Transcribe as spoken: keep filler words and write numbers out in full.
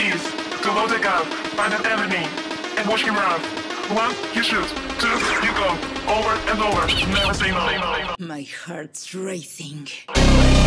is to load the gun, find an enemy, and watch him run. One, you shoot. Two, you go. Over and over. Never say no. My heart's racing.